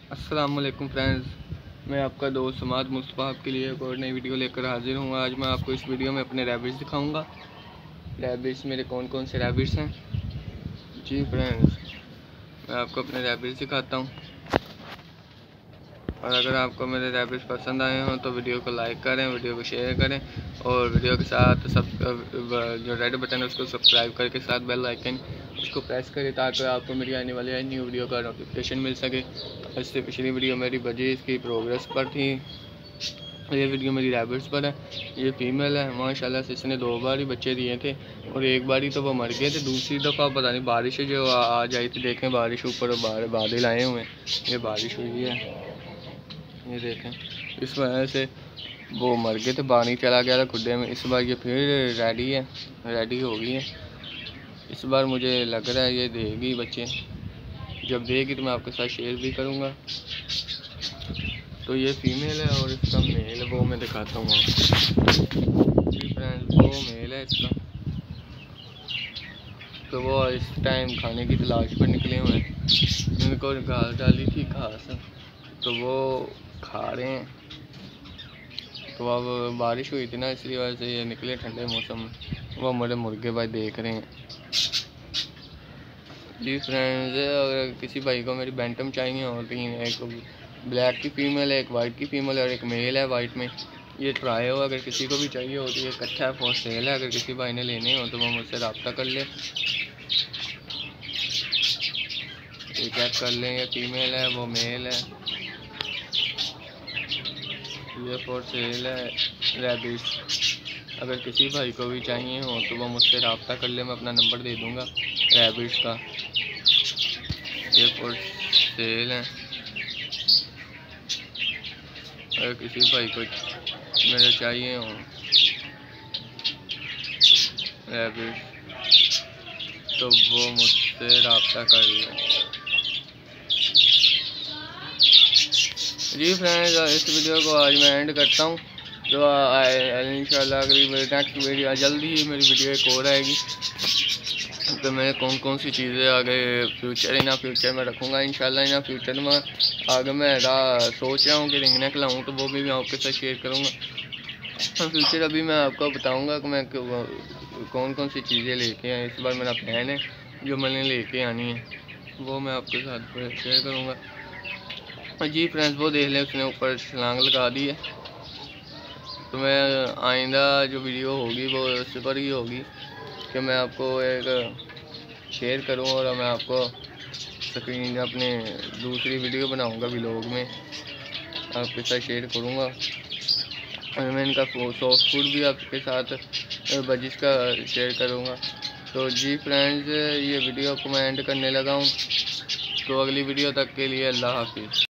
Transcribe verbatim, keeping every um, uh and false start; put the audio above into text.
अस्सलामुअलैकुम फ्रेंड्स, मैं आपका दोस्त समाद मुस्तफ़ा आपके लिए एक और नई वीडियो लेकर हाजिर हूँ। आज मैं आपको इस वीडियो में अपने रैबिट्स दिखाऊंगा। रैबिट्स मेरे कौन कौन से रैबिट्स हैं। जी फ्रेंड्स, मैं आपको अपने रैबिट्स दिखाता हूँ। और अगर आपको मेरे रैबिट्स पसंद आए हों तो वीडियो को लाइक करें, वीडियो को शेयर करें और वीडियो के साथ सब जो रेड बटन है उसको सब्सक्राइब करके साथ बेल आइकन उसको प्रेस करें ताकि आपको मेरी आने वाली न्यू वीडियो का नोटिफिकेशन मिल सके। इससे पिछली वीडियो मेरी बजी इसकी प्रोग्रेस पर थी, ये वीडियो मेरी रैबिट्स पर है। ये फीमेल है, माशाल्लाह से इसने दो बार ही बच्चे दिए थे और एक बार ही तो वो मर गए थे। दूसरी दफ़ा पता नहीं बारिश जो आ जाई थी, देखें बारिश ऊपर बादल आए हुए हैं, ये बारिश हुई है, ये देखें, इस वजह से वो मर गए थे, पानी चला गया था खुड्डे में। इस बार ये फिर रेडी है, रेडी हो गई है। इस बार मुझे लग रहा है ये देगी बच्चे, जब देगी तो मैं आपके साथ शेयर भी करूँगा। तो ये फीमेल है और इसका मेल वो मैं दिखाता हूँ जी फ्रेंड्स, वो मेल है इसका। तो वो इस टाइम खाने की तलाश पर निकले हुए हैं, इनको घास डाली थी घास, तो वो खा रहे हैं। तो अब बारिश हुई थी ना, इसलिए वजह से ये निकले ठंडे मौसम में। वो हमारे मुर्गे भाई देख रहे हैं जी फ्रेंड्स। अगर किसी भाई को मेरी बैंटम चाहिए होती है, एक ब्लैक की फीमेल है, एक वाइट की फीमेल है और एक मेल है वाइट में, ये ट्राई हो। अगर किसी को भी चाहिए होती है, इकट्ठा फॉर सेल है। अगर किसी भाई ने लेने हो तो वो मुझसे रब्ता कर ले, ये चेक कर लें, ये फीमेल है वो मेल है, ये फॉर सेल है रैबिट्स। अगर किसी भाई को भी चाहिए हो तो वो मुझसे रब्ता कर ले, मैं अपना नंबर दे दूँगा रैबिट्स का। ये फॉर सेल है, अगर किसी भाई को मेरे चाहिए हो रैबिट्स तो वो मुझसे रब्ता कर ले। जी फ्रेंड्स, इस वीडियो को आज मैं एंड करता हूँ। तो इंशाल्लाह अगली नेक्स्ट वीडियो जल्दी ही मेरी वीडियो एक और आएगी। तो मैं कौन कौन सी चीज़ें आगे फ्यूचर इन फ्यूचर में रखूँगा इंशाल्लाह। इन फ्यूचर में आगे मैं सोच रहा हूँ कि रिंग नेक लाऊँ, तो वो भी मैं आपके साथ शेयर करूँगा। फ्यूचर अभी मैं आपको बताऊँगा कि मैं कौन कौन सी चीज़ें लेके आए। इस बार मेरा प्लान है जो मैंने लेके आनी है, वो मैं आपके साथ शेयर करूँगा। जी फ्रेंड्स, वो देख लें, उसने ऊपर छलांग लगा दी है। तो मैं आइंदा जो वीडियो होगी वो उस पर ही होगी कि मैं आपको एक शेयर करूं और मैं आपको स्क्रीन अपने दूसरी वीडियो बनाऊंगा व्लॉग में, आपके साथ शेयर करूंगा। और मैं इनका सॉफ्ट फूड भी आपके साथ बजिश का शेयर करूंगा। तो जी फ्रेंड्स, ये वीडियो को मैं एंड करने लगा हूँ। तो अगली वीडियो तक के लिए अल्लाह हाफिज़।